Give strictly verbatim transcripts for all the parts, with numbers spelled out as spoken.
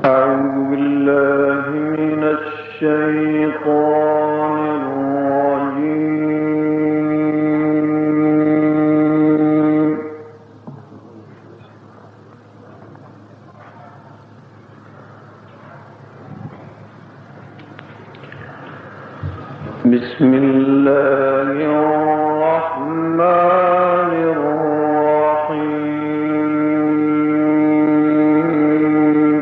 أعوذ بالله من الشيطان الرجيم. بسم الله الرحمن الرحيم.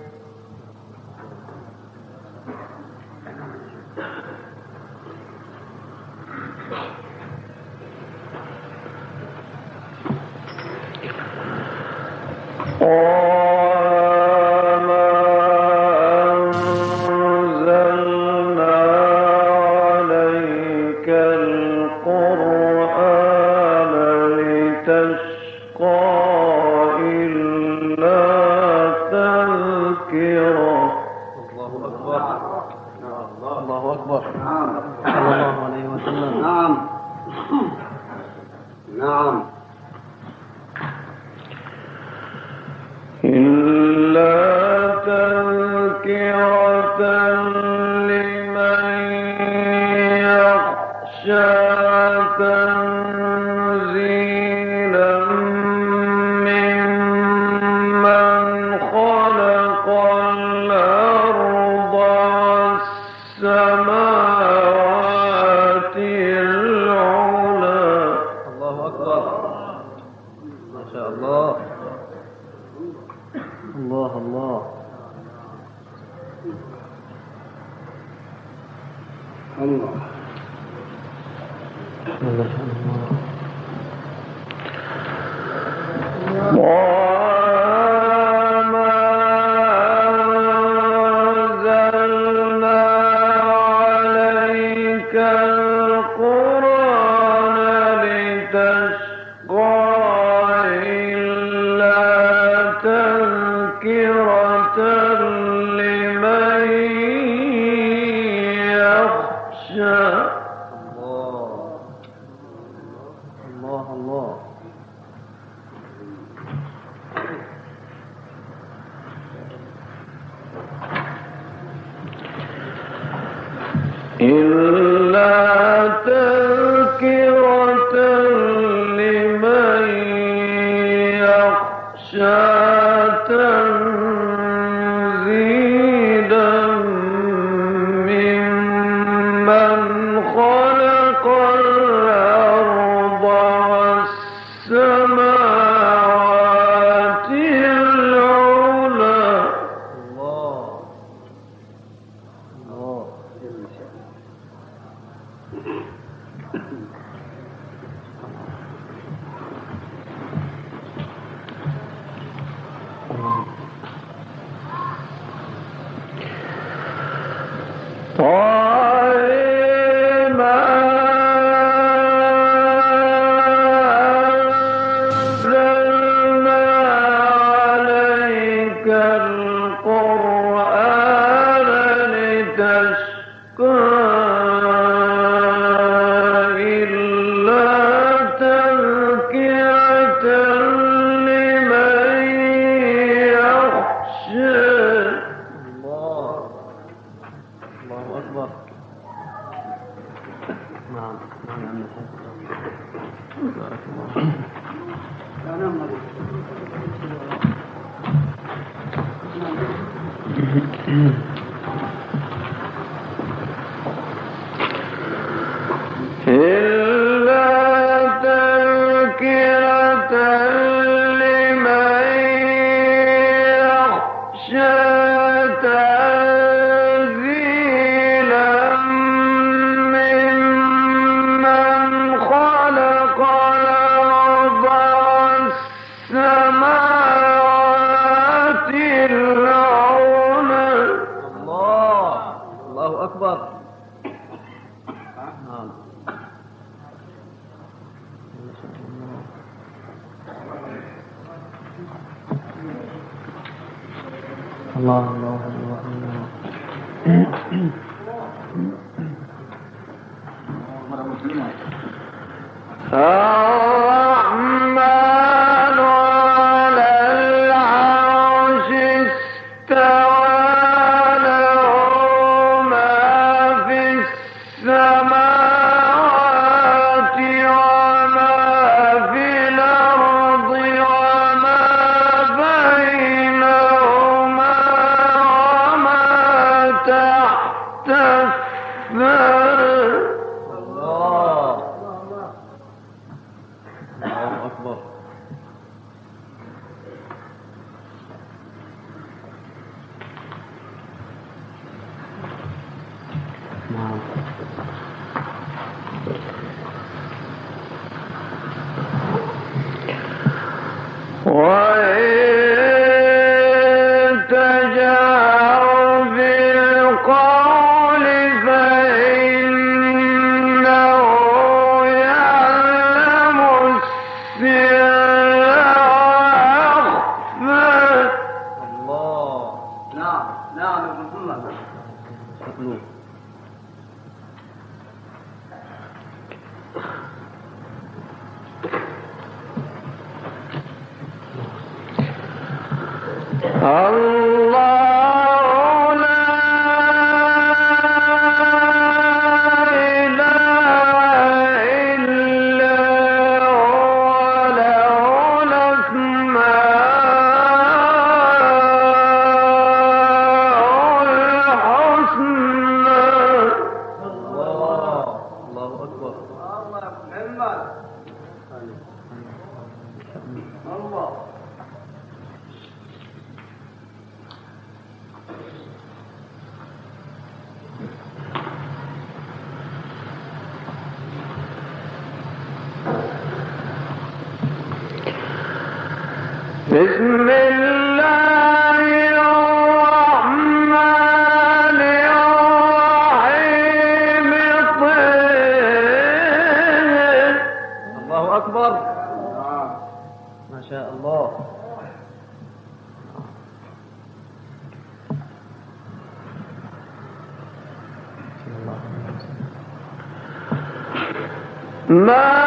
الله الله الله الرحمن على العرش استوى بسم الله الرحمن الرحيم طه. الله أكبر. ما شاء الله. ما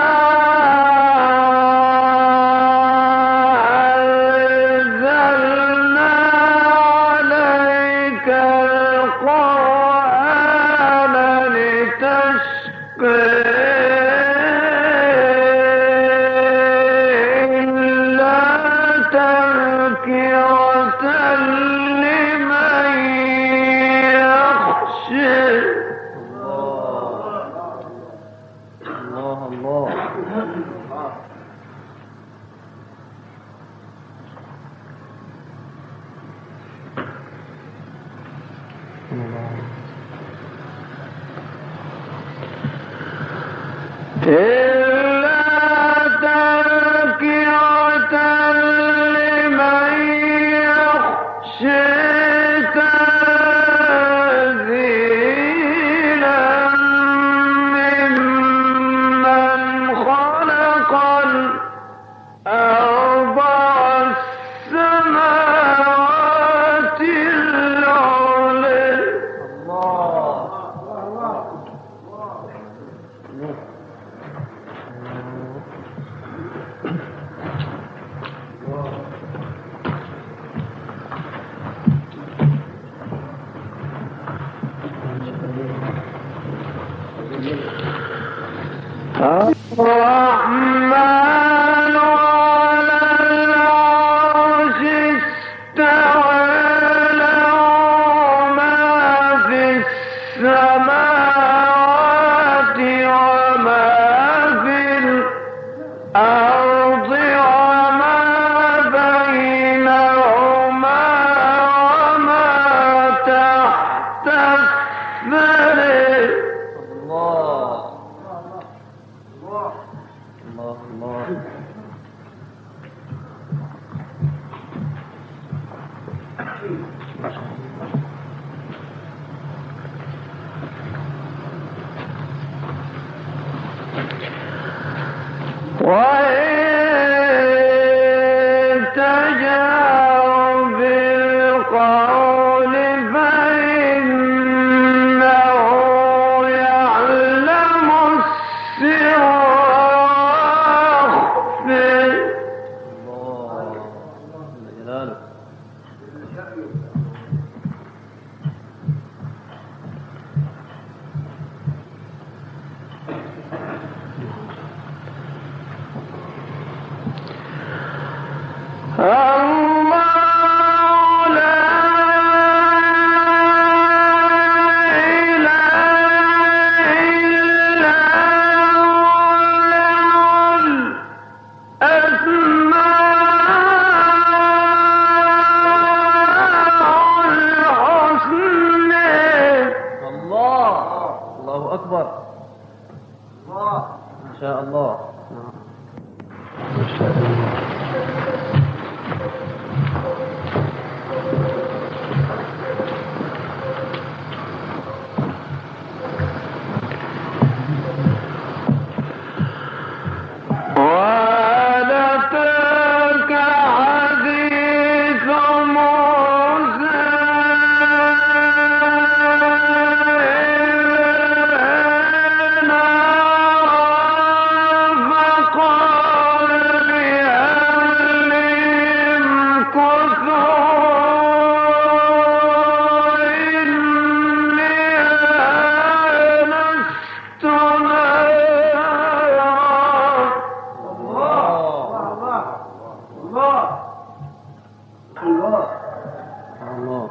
الله الله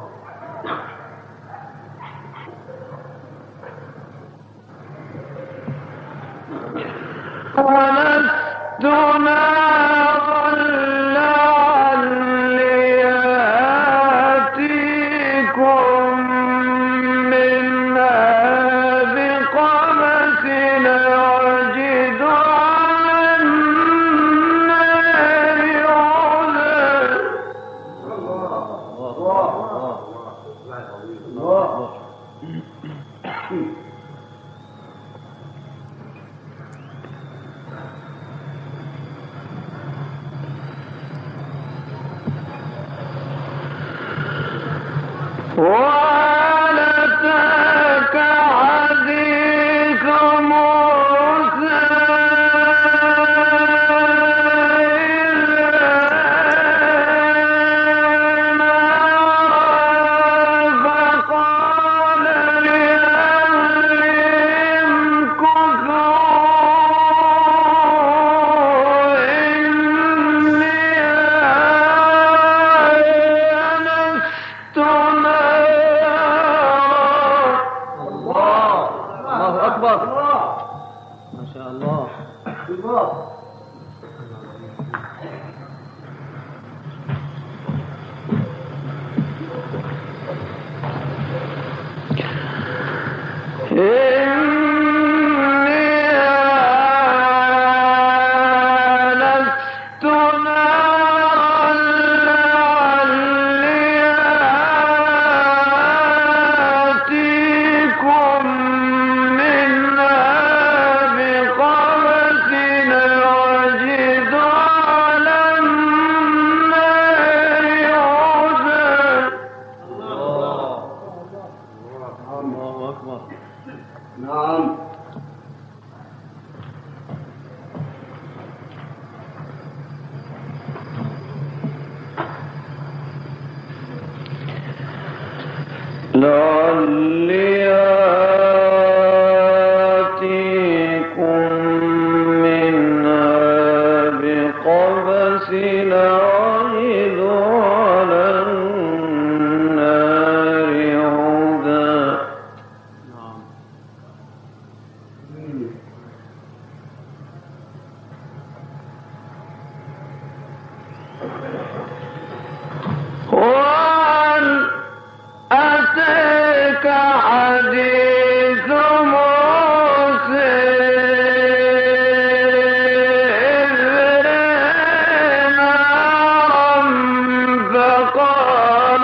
ولست نارا لعلي آتيكم منها بقبس أجد على النار وهل أتاك حديث موسى فقال لأهلهم كثوا إني آنست الله أكبر ما شاء الله الله نعم لعلي آتيكم منها بقبس أجد على النار هدى وهل أتاك حديث موسى إذ رأى نارا فقال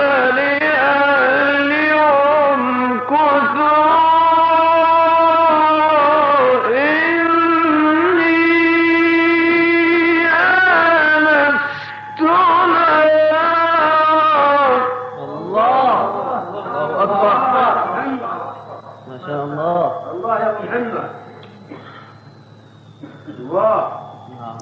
لأهلهم كثوا إني آنست الله أكبر ما شاء الله الله يا محمد الله نعم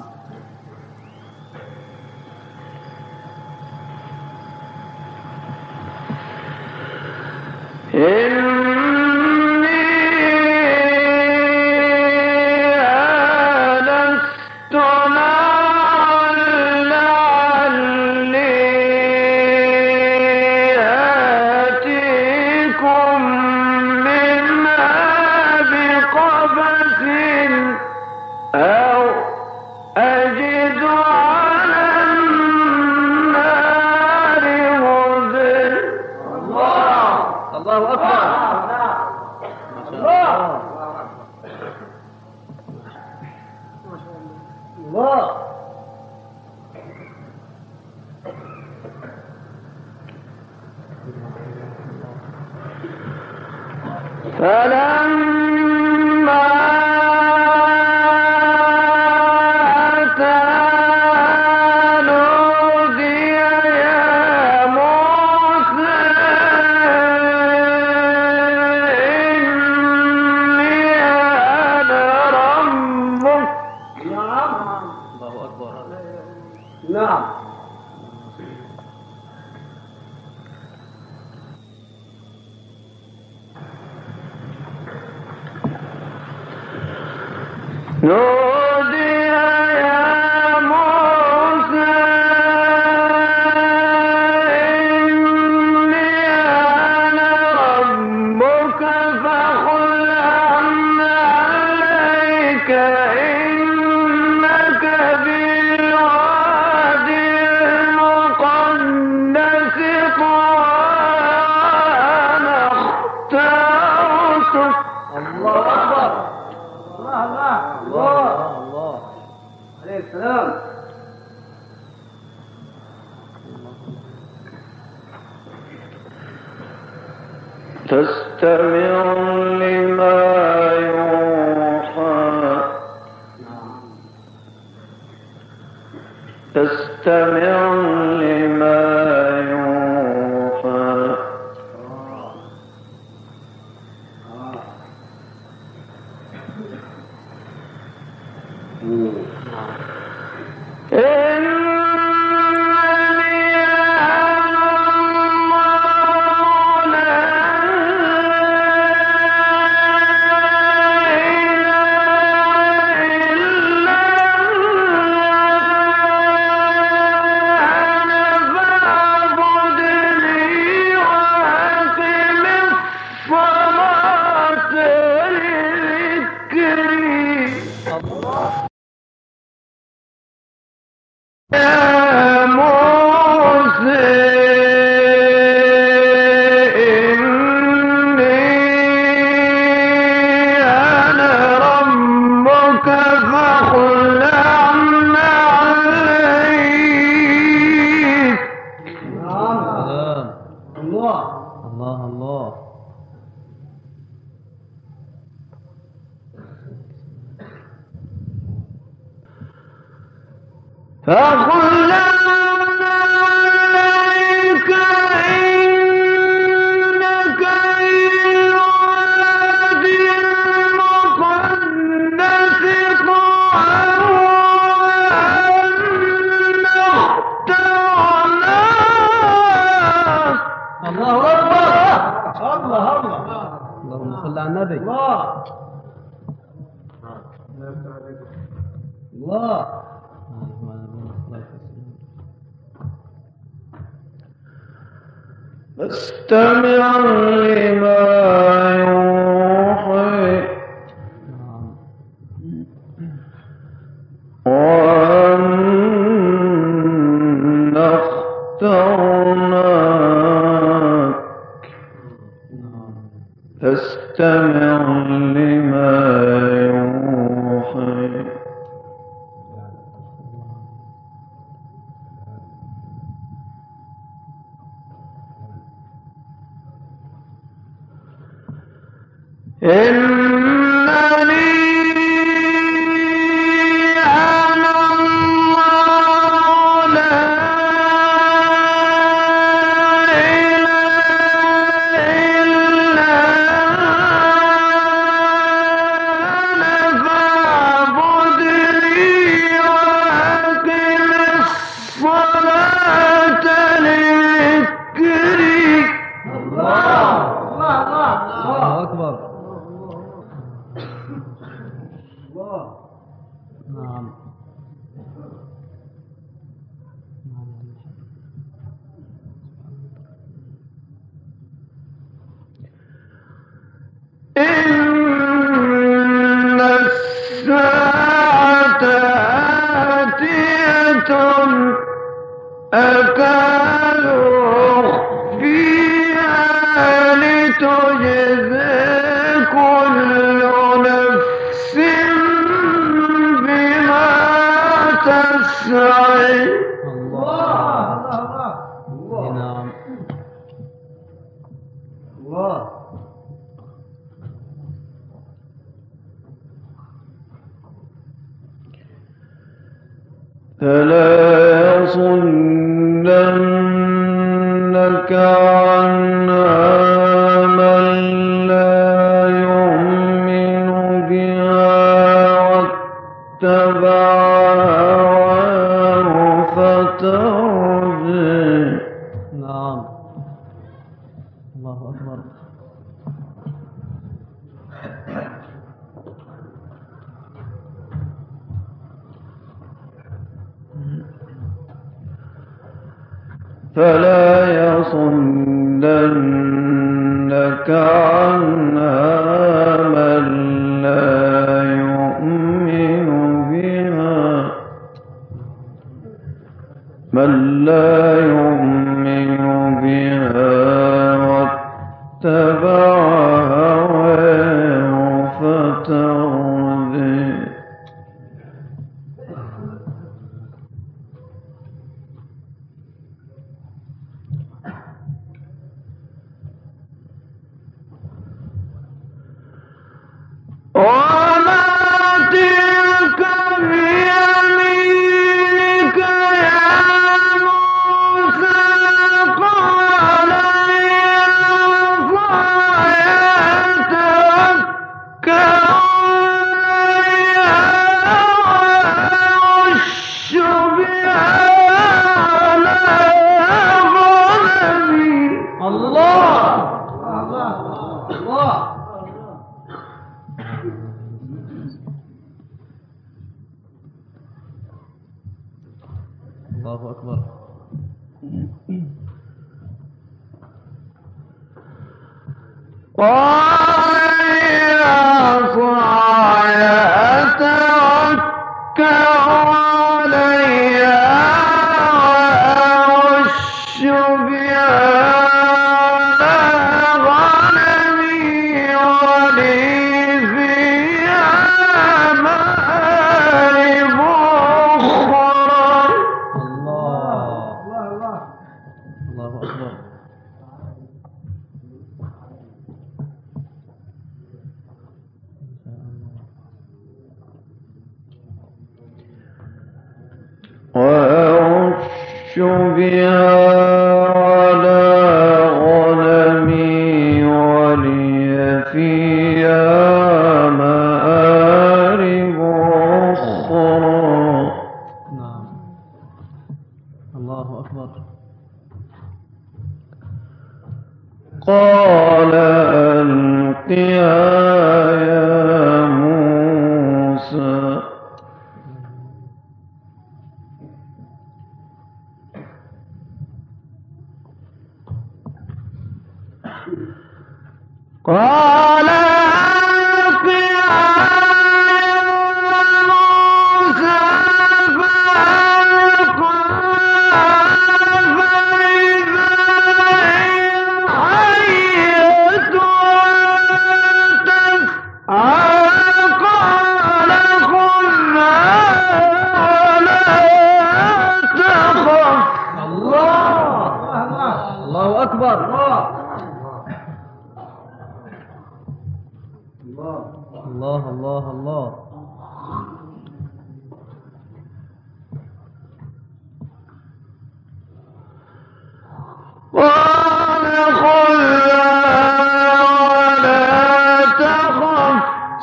إني آنست نارا لعلي آتيكم منها بقبس أو أجد على النار هدى الله الله أكبر ما شاء الله الله فلما أتى نودي يا موسى إني أنا ربك نعم الله أكبر نعم نودي يا موسى فاستمع لما يوحى فاستمع لما يوحى فقل عليك إنك بالواد المقدس طوى أن اخترناك. الله أكبر. الله الله. اللهم صل على النبي. الله الله. فاستمع لما يوحى وأنا اخترناك فاستمع لما يوحى إنني أنا الله لا إله إلا أنا فاعبدني وأقم الصلاة لذكري. الله الله الله أكبر. نعم. إن الساعة آتية أكاد أخفيها لتجزى كل نفس بما تسعى. الله الله. نعم. الله. فلا يصدنك عنها من لا يؤمن بها واتبع هواه فتردى. نعم. الله أكبر. فلا يصدنك عنها من لا يؤمن بها من لا يؤمن بها واتبع هواه فتردى. قال يا عصاي أتوكل عليها وأهش بها على غنمي ولي فيها مآرب أخرى. الله الله أكبر. وأهش بها على غنمي ولي فيها مآرب أخرى. نعم. الله أكبر. قال ألقها يا موسى. قال ألقها يا موسى فألقاها فإذا هي حية تسعى قال خذها ولا تخف. الله الله أكبر. الله الله الله. قال خذها ولا تخف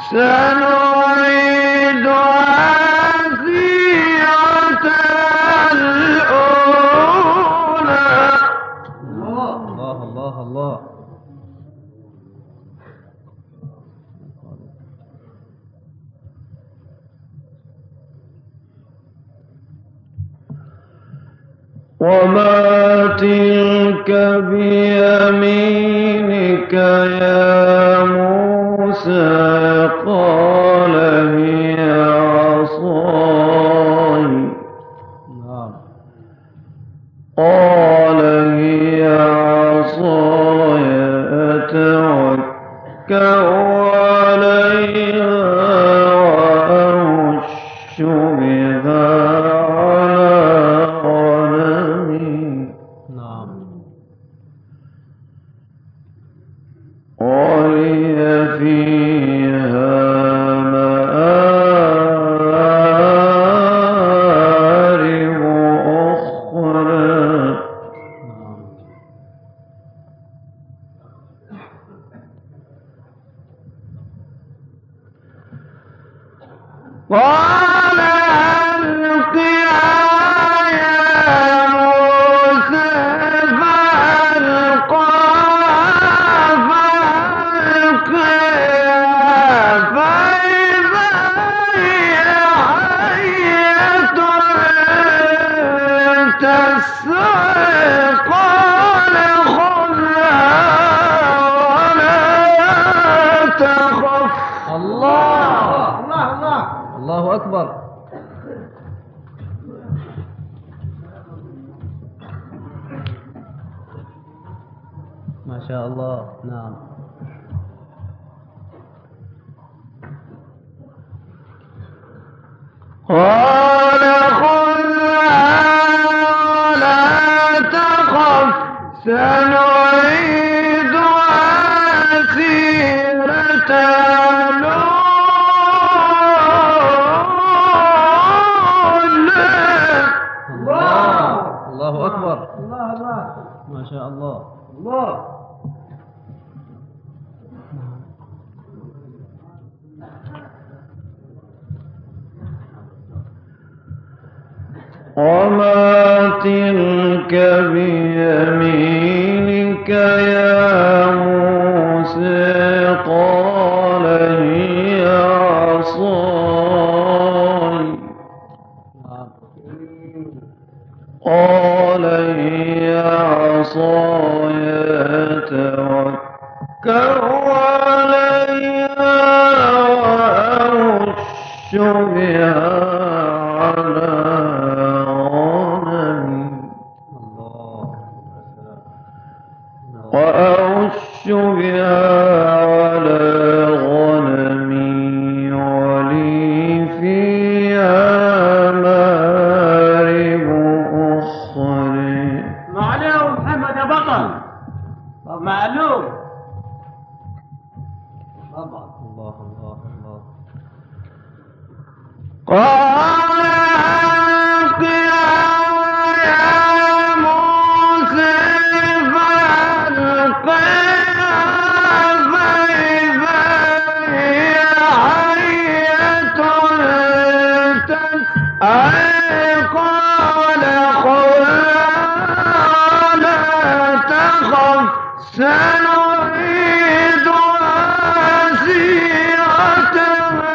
سنعيدها سيرتها الأولى. الله الله الله. وما تلك بيمينك يا موسى. قال هي عصاي. نعم. قال هي عصاي أتوكل عليها وأهش بها على غنمي نعم. ولي فيها مآرب أخرى. نعم. قال ألقها يا موسى فألقاها فألقيها فإذا هي حية تسعى قال خذها ولا تخف. الله الله أكبر. ما شاء الله. نعم. قال خذها ولا تخف سنعيدها سيرتها الله الله أكبر. ما شاء الله. وما تلك بيمينك يا موسى. قال هي عصاي. قال هي عصاي أتوكل بها على غنمي ولي فيها مآرب أخرى. معلوم محمد يا بطل. معلوم. الله الله الله الله. قال ألقها يا موسى فألقها فإذا هي حية تسعى قال خذها لا تخف سنعيدها سيرتها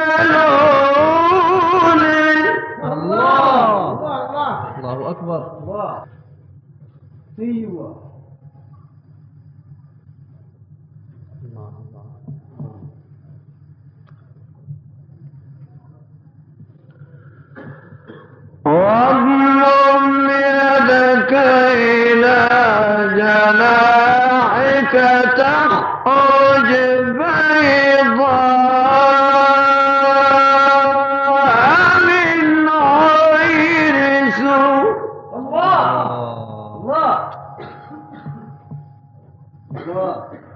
الأولى. الله الله أكبر. الله. أيوه. الله الله. واضمم يدك إلى جناحك تخرج بيضاء من غير سوء. الله الله الله.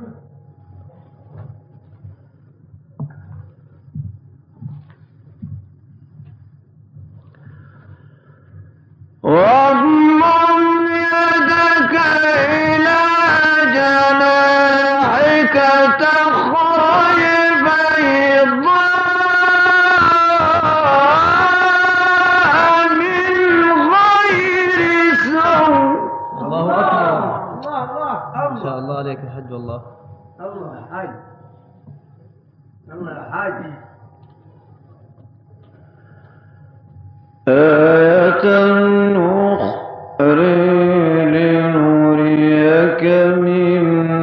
واضمم يدك إلى جناحك تخرج بيضاء من غير سوء. الله أكبر. الله الله. ما شاء الله عليك يا حج والله. الله يا حاج. الله يا حاج. آية أخرى لنريك من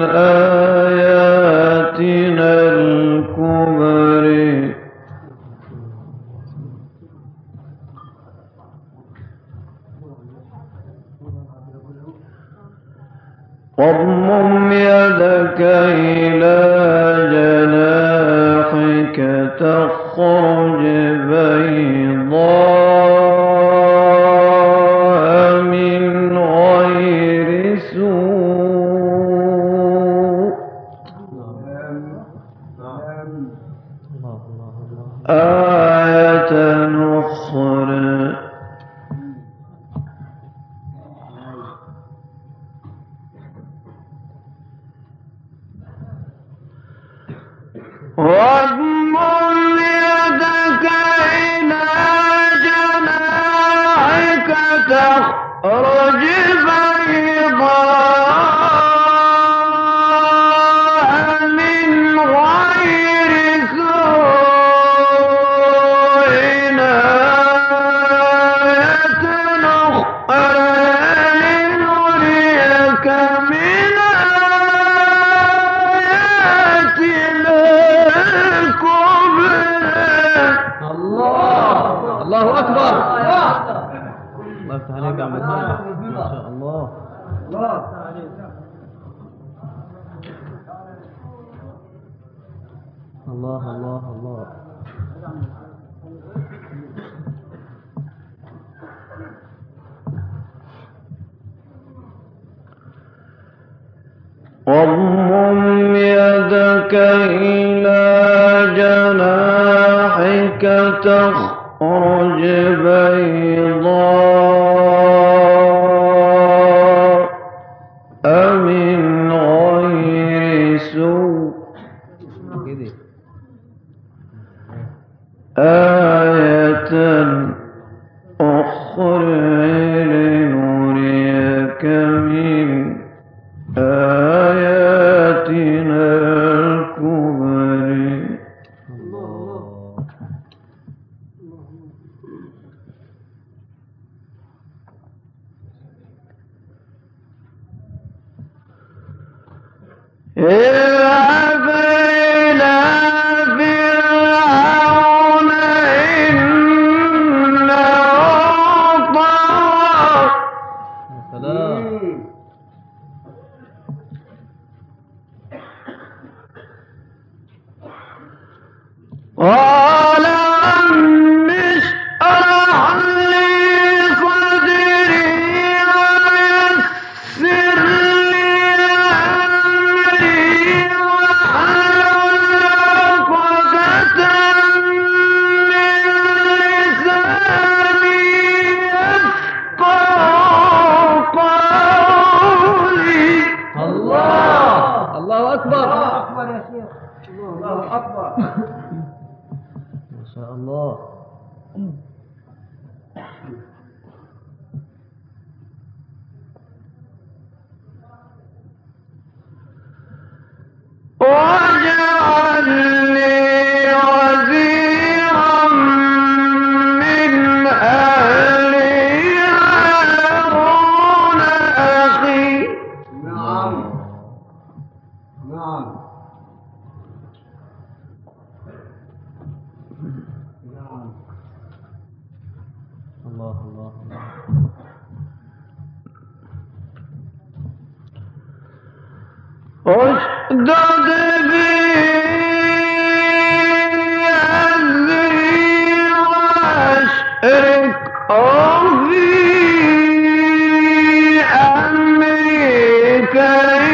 آياتنا الكبر. واضمم يدك إلى جناحك تخرج بيضاء من غير سوء. آية أخرى واضمم يدك إلى جناحك تخرج بيضاء من غير سوء. آية أخرى لنريك من آياتنا الكبرى. الله الله أكبر. الله يفتح عليك يا عم الحاج. ما شاء الله. الله الله الله الله. واضمم يدك إلى جناحك تخرج بيضاء من غير سوء. آية أخرى لنريك من آياتنا الكبرى. اذهب إلى فرعون إنه طغى. سلام. أكبر. الله أكبر يا شيخ. الله أكبر. ما شاء الله. واجعل لي وزيرا من أهلي هارون أخي. نعم نعم نعم. الله الله الله. اشدد بي أزري واشركه في أمري كي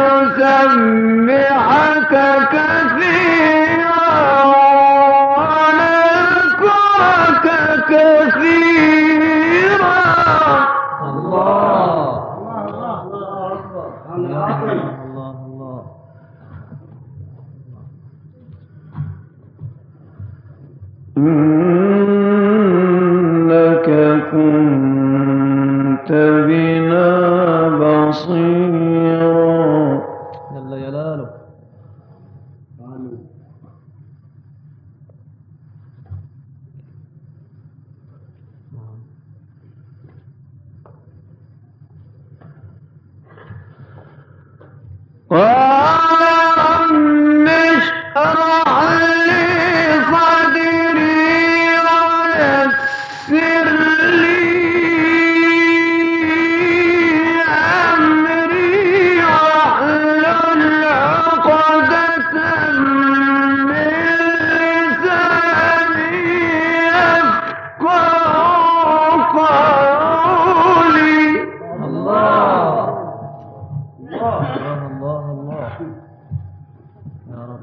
نسبحك كثيرا ونذكرك كثيرا. الله الله الله أكبر. الله الله الله الله. إنك كنت بنا بصيرا. جل جلاله. رب اشرح لي صدري ويسر لي أمري واحلل عقدة من لساني يفقهوا قولي. الله الله الله الله. يا رب.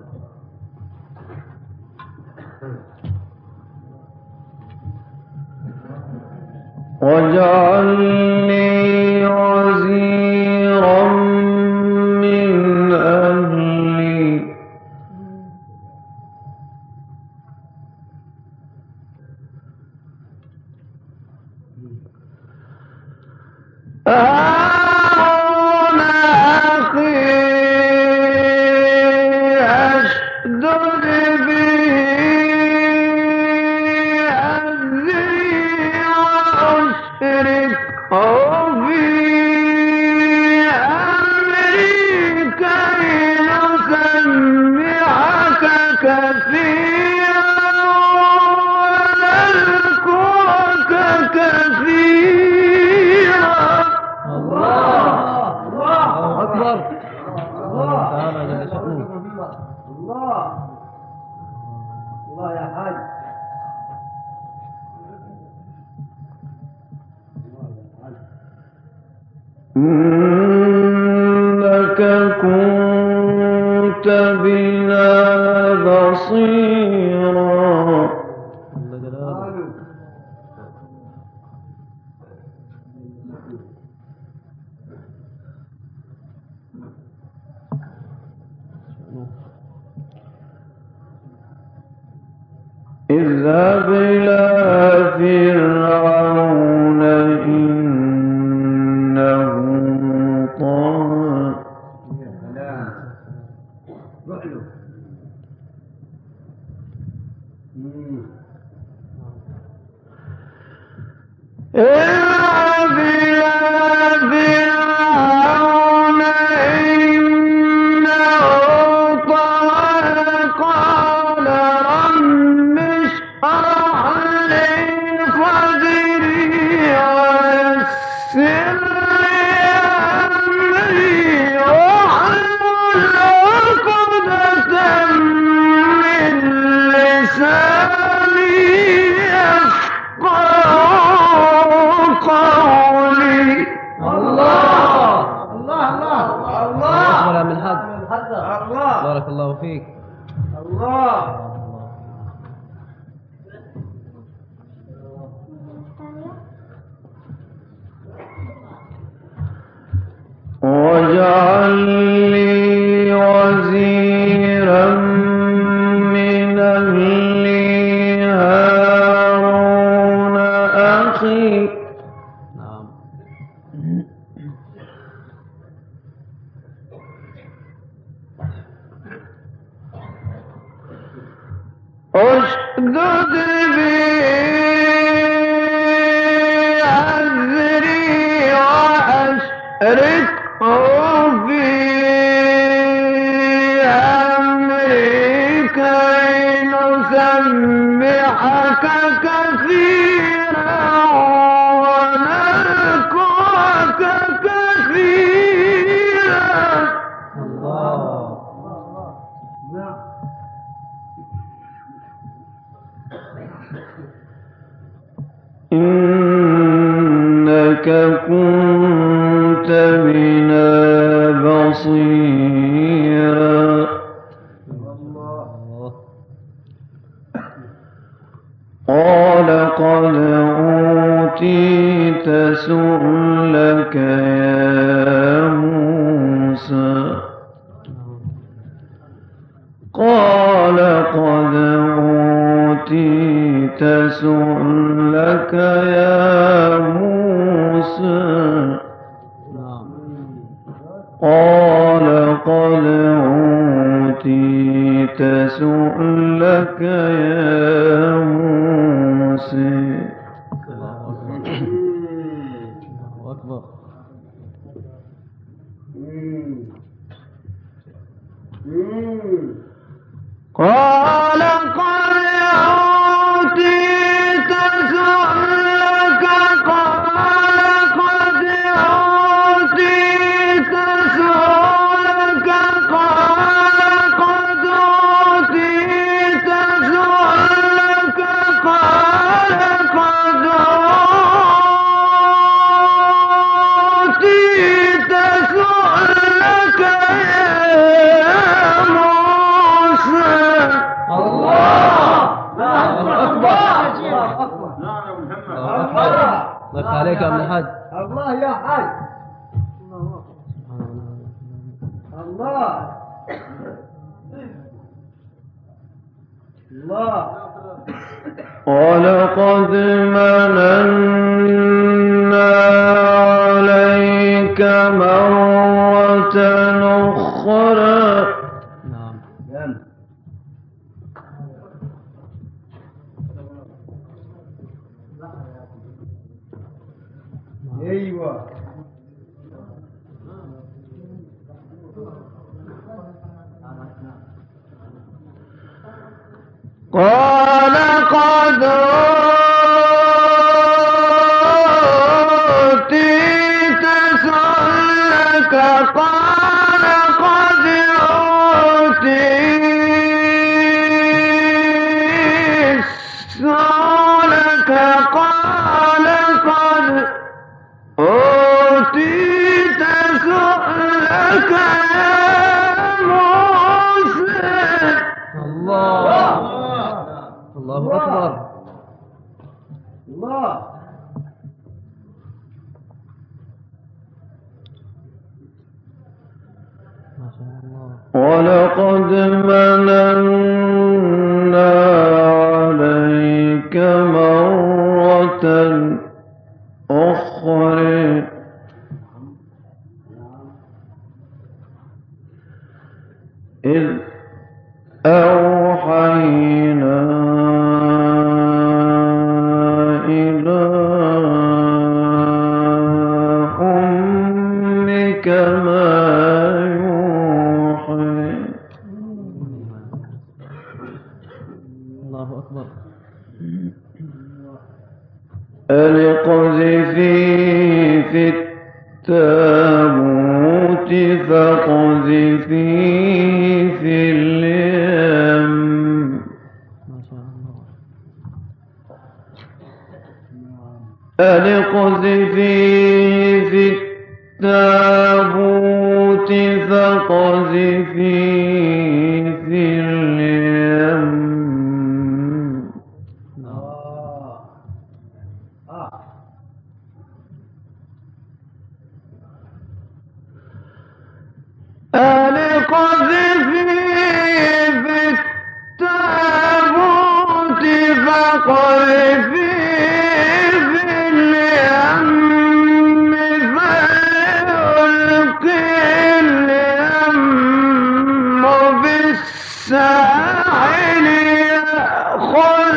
واجعل لي وزيرا من أهلي هارون أخي أشدد به أزري وأشركه في أمري كي نسبحك كثيرا ونذكرك كثيرا. الله الله أكبر. الله الله تعالى جل شأنه. الله الله يا حاج. إنك كنت بنا بصيرا. جل جلاله. اذهب إلى فرعون إنه طغى. يا سلام. روح له. مم. اذهب إلى فرعون إنه طغى قال رب اشرح لي صدري ويسر لي أمري واحلل عقدة من لساني يفقهوا قولي. الله الله الله الله أكبر يا من الحق. الله بارك الله فيك. الله. واجعل لي وزيرا واشدد به أزري وأشركه في أمري كي نسبحك كثيرا ونذكرك كثيرا. إنك كنت بنا بصيرا. قال قد أوتيت سؤلك يا موسى. قال قد أوتيت سؤلك يا موسى. قال قد أوتيت سؤلك يا موسى. الله أكبر. قال قد أوتيت سؤلك. قال قد أوتيت سؤلك. قال قد أوتيت سؤلك. قال قد أوتيت سؤلك يا موسى. الله عليك يا ابن الحاج. الله يا حاج. الله الله. ولقد مننا عليك مرة أخرى. نعم. ايوه. قال قد أوتيت سؤلك. قال قد أوتيت سؤلك. قال قد أوتيت سؤلك يا موسى. الله الله أكبر. الله. ما شاء الله. ولقد مننا عليك مرة أخرى إذ أوحينا إلى أمك ما يوحي. الله أكبر. أن اقذفيه في التابوت فاقذفيه في اليم. ما شاء الله. أن اقذفيه في التابوت فاقذفيه في اليم. أن اقذفيه في التابوت فاقذفيه في اليم فليلقي اليم بالساحل يأخذ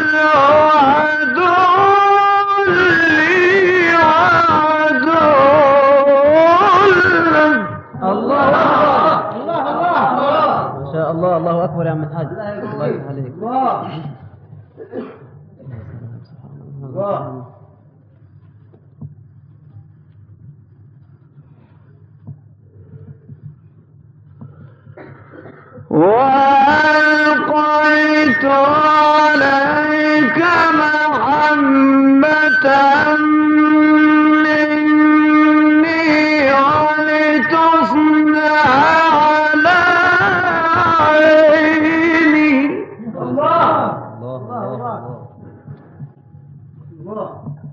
الله الله أكبر يا عم الحاج. الله يفتح عليك. الله الله وألقيت عليك محبة مني ولتصنع على عيني. الله الله الله الله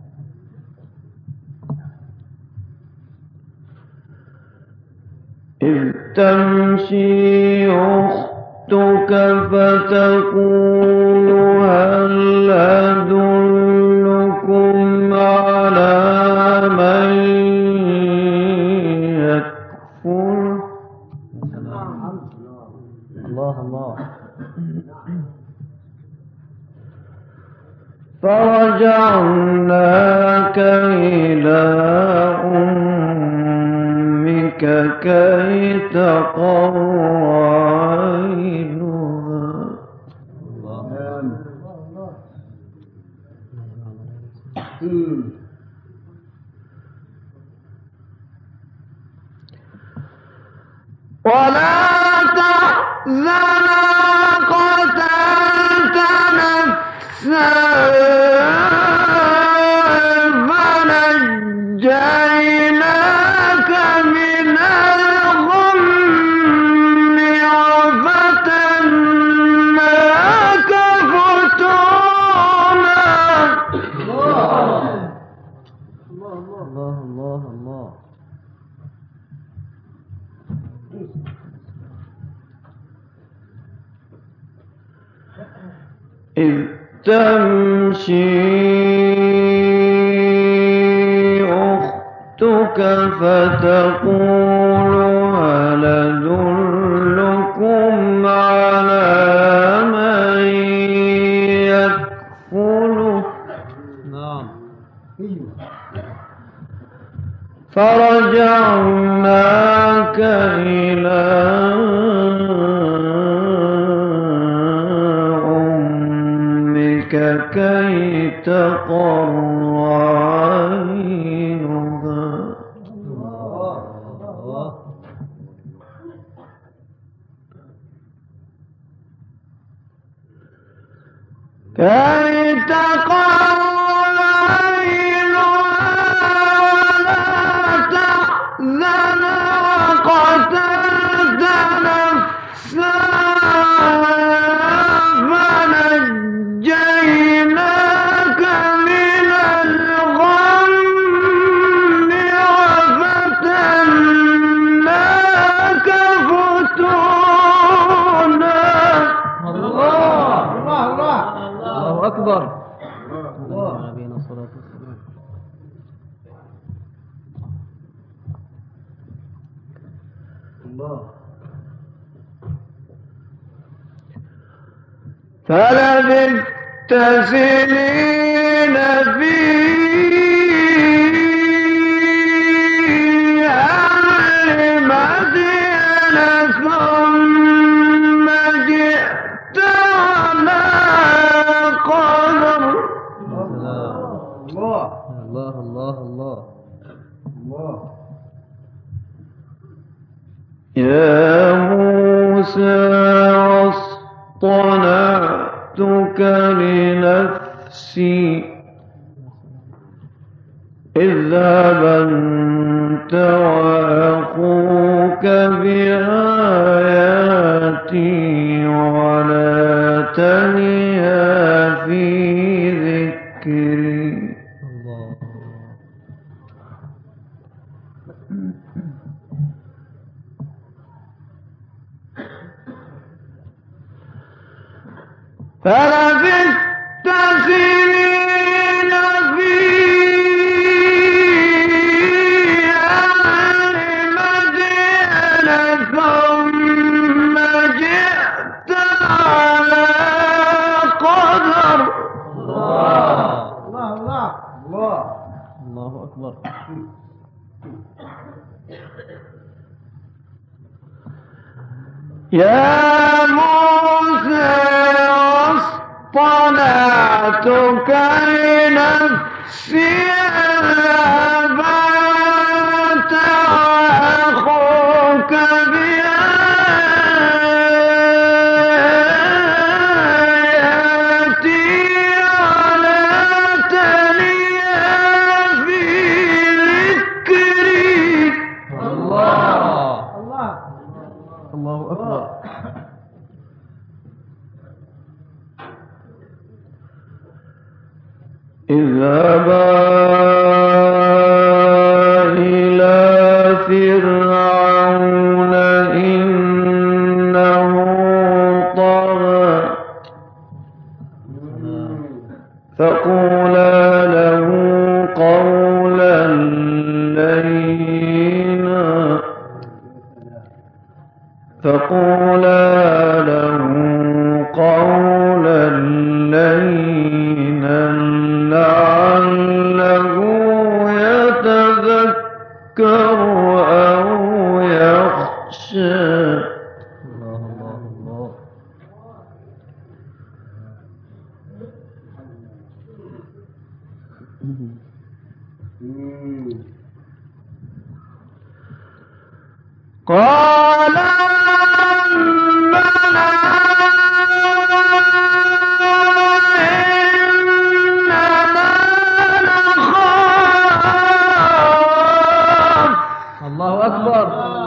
إذ تمشي أختك فتقول هل أدلكم على من يكفر. الله الله. فرجعناك إلى أمك كي تقر عينها. ولا تحزن قتلت نفسا فنجيناك من الغم وفتناك فتونا. الله الله الله. إذ تمشي أختك فتقول هل أدلكم على من يكفله. نعم. فرجعناك إلى أمك كي تقر عينها. كي تقر عينها ولا تحزن قتلت نفسا فنجيناك من الغم وفتناك فتونا. الله الله الله أكبر. الله. نبينا الصلاة والسلام. الله فلبثت سنين في أهل مدين ثم جئت على قدر. الله الله الله الله. الله يا موسى اصطنعتك لنفسي اذهب أنت وأخوك بآياتي ولا تنيا في ذكري. الله فلبثت سنين في أهل مدين ثم جئت على قدر. الله الله الله الله الله أكبر. يا موسى اصطنعتك لنفسي اذهب أنت وأخوك بآياتي ولا تنيا في ذكري. الله الله الله أكبر. اذهبا إلى فرعون إنه طغى فقولا له قولا لينا فقولا له قولا لينا لعله يتذكر أو يخشى. الله الله الله. قال ربنا إننا نخاف. الله أكبر.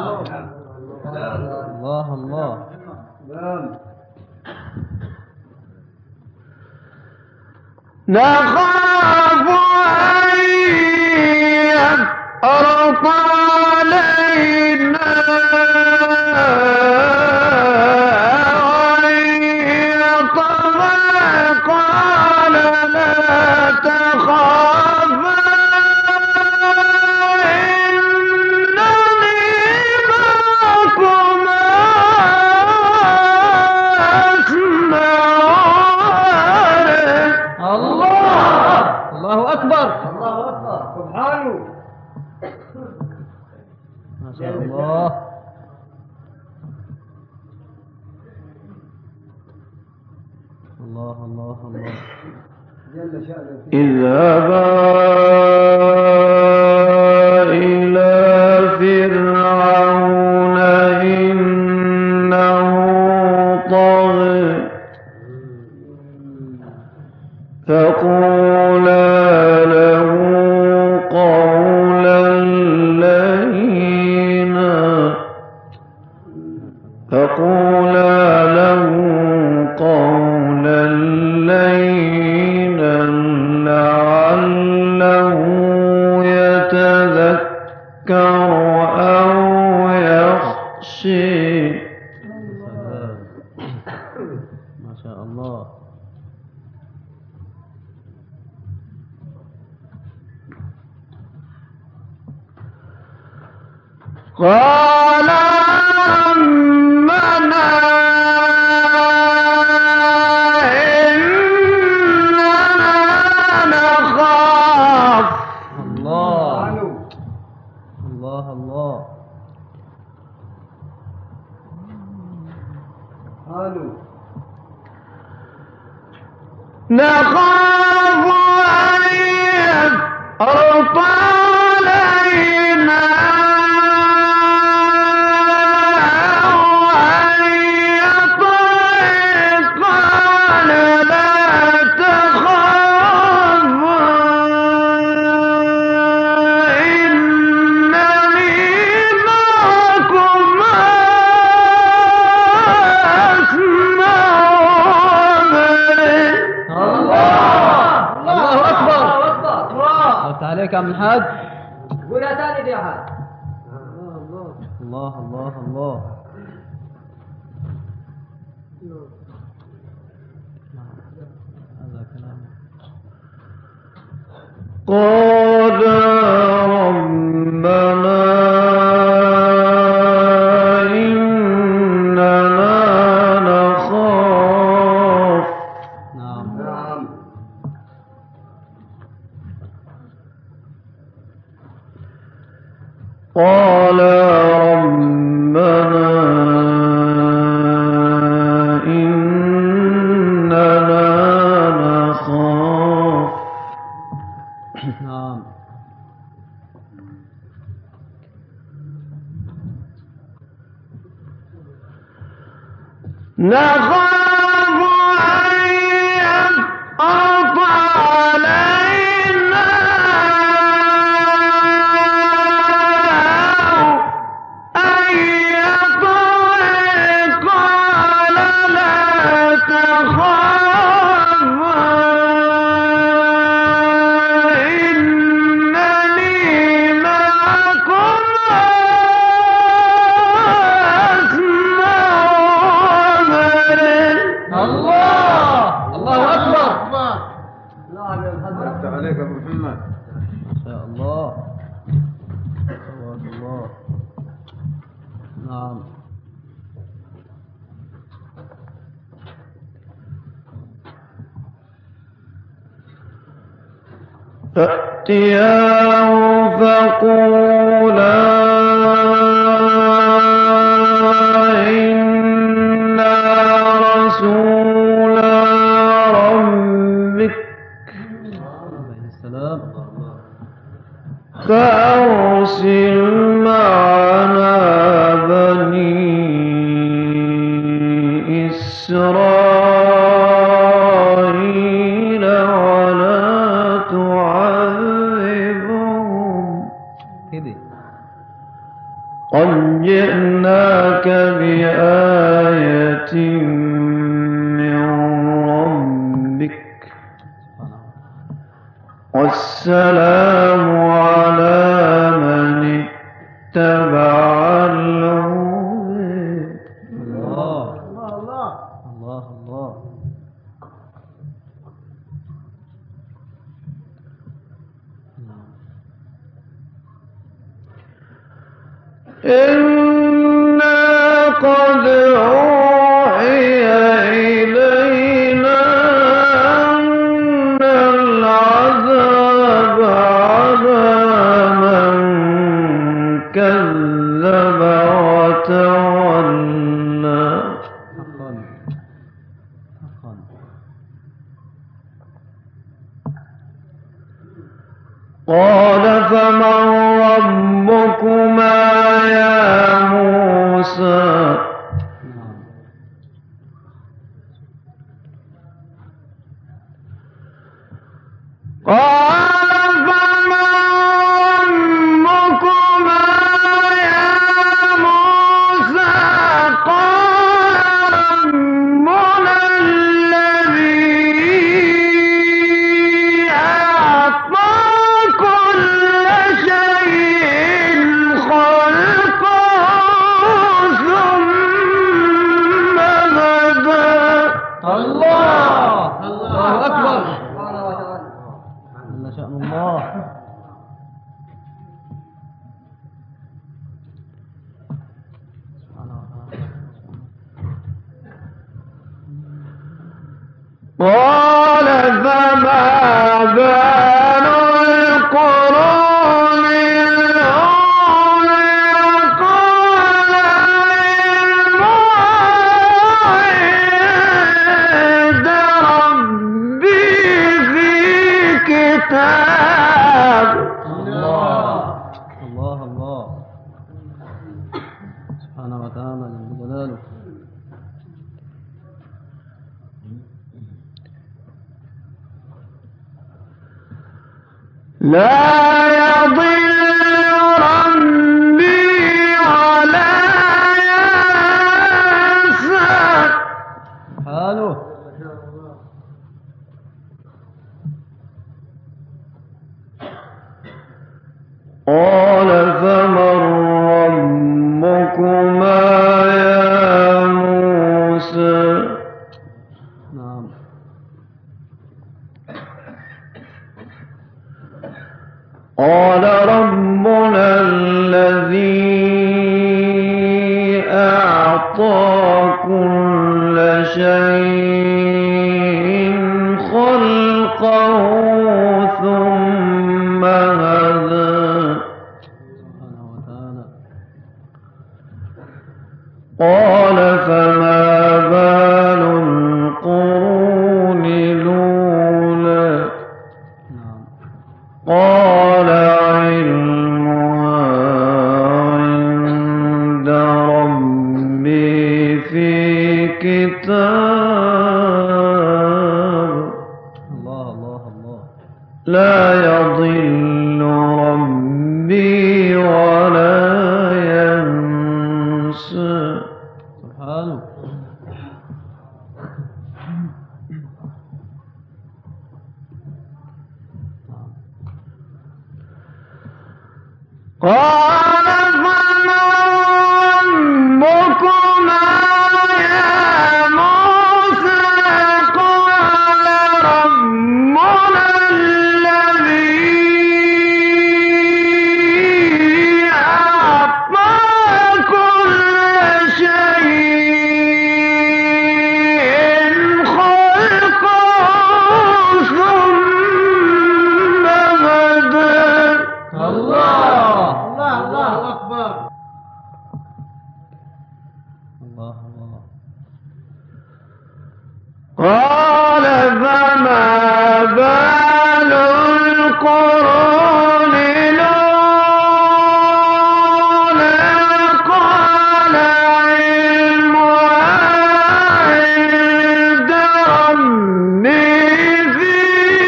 الله الله. نخاف أن يفرط علينا وأن يطغى. قال لا تخافا إنني معكما أسمع وأرى. الله الله أكبر. الله أكبر سبحانه. ما شاء الله. الله الله الله. جل شأنه. اذهبا إلى فرعون إنه طغى فقولا له قولا لينا فقولا له قولا لينا لعله يتذكر أو يخشى. ما شاء الله. قال ربنا إننا نخاف. الله الله الله. سبحانه. نخاف أن يفرط علينا وأن يطغى. قال لا تخافا إنني معكما أسمع وأرى. الله أكبر. الله عليك يا عم الحاج. قولها تاني دي يا حاج. الله الله الله. هذا كلام. قال ربنا إننا نخاف. نعم نعم. قال ربنا نخاف أن يفرط علينا أن يطغى قال لا تخافا إنني معكما أسمع وأرى. الله الله أكبر. نعم يا محمد. أفتح عليك أبو محمد. ما شاء الله تبارك الله. نعم. فأتياه فقولا إنا رسولا ربك عليه السلام. فأرسل معنا بني إسرائيل ولا تعذبهم كده. قد جئناك بآية من ربك والسلام على من اتبع الهدى. الله الله الله. الله الله. إنا قد أوحي إلينا أن العذاب على من كذب وتولى. حقا حقا. قال فمن ربكما يا موسى نعم. قال فمن ربكما يا موسى قال ربنا الذي أعطى كل شيء خلقه ثم هدى. الله الله أكبر. سبحانه وتعالى. جل شأن الله. سبحانه وتعالى. قال فما بال القرون الأولى قال عند ربي في كتاب. الله الله الله. سبحانه وتعالى جل جلاله. لا يضل ربي ولا ينسى. حاله. قال فمن ربكما يا موسى نعم. قال ربنا الذي أعطى كل شيء خلقه ثم هدى. سبحانه وتعالى. قال فما بال القرون الأولى نعم. قال علمها عند ربي في كتاب كتاب الله الله الله. لا يضل ربي ولا ينسى. سبحانه. قال فمن ربكما يا موسى قال ربنا الذي أعطى كل شيء خلقه ثم هدى. الله الله الله أكبر. الله الله. قال فما بال القرون الأولى قال علمها عند ربي في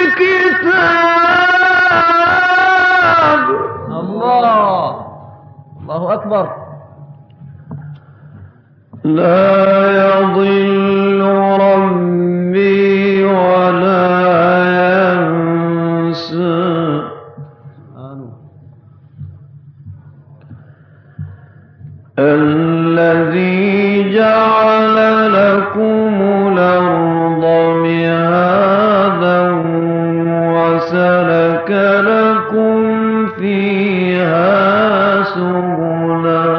كتاب. الله الله أكبر. لا يضل ربي ولا ينسى. سبحانه. الذي جعل لكم الأرض مهادا وسلك لكم فيها سبلا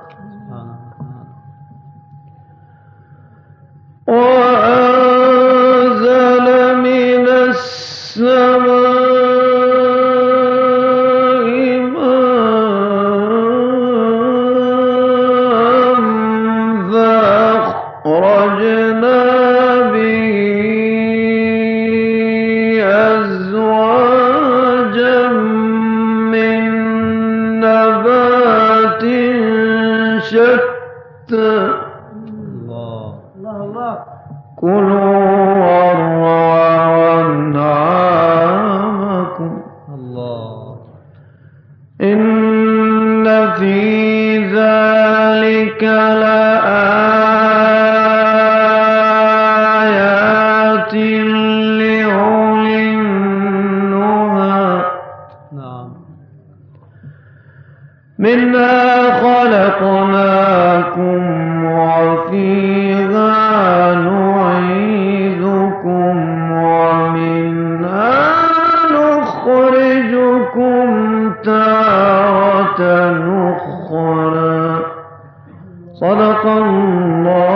وأنزل من السماء ماء فأخرجنا به أزواجا من نبات شتى. الله الله الله. كلوا وارعوا أنعامكم الله. إن في ذلك لآيات لأولي النهى. نعم. منها خلقناكم وفيها نعيدكم ومنها نخرجكم تارة أخرى. صدق الله